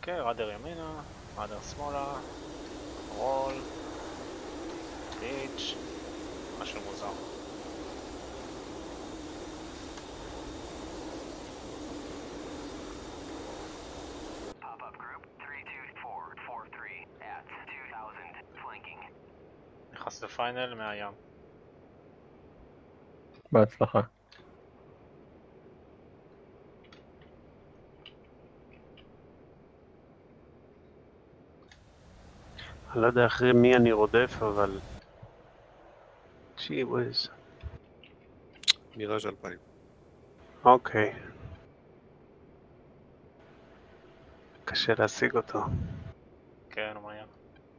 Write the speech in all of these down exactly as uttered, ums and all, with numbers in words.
אוקיי, רדר ימינה, רדר שמאלה, רול, פיץ', משהו מוזר. נכנס לפיינל מהים. בהצלחה. אני לא יודע אחרי מי אני רודף, אבל... ג'י וויז. מיראז' אלפיים. אוקיי. קשה להשיג אותו. כן, הוא מהים.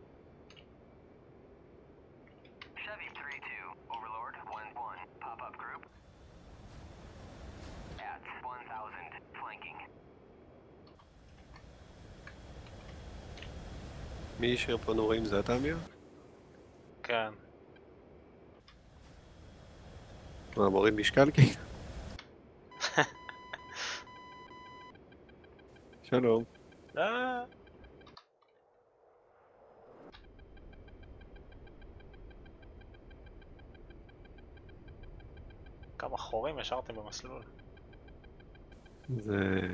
מי השאיר פה נורים זה אתה אמיר? כן. מה, מוריד משקל כאילו? שלום. אה. כמה חורים השארתם במסלול. זה...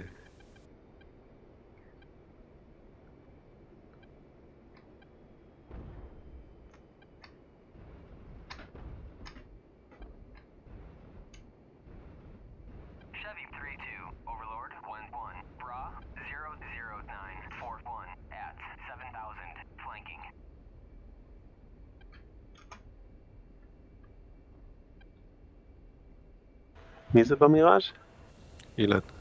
מי זה במיראז'? אילן.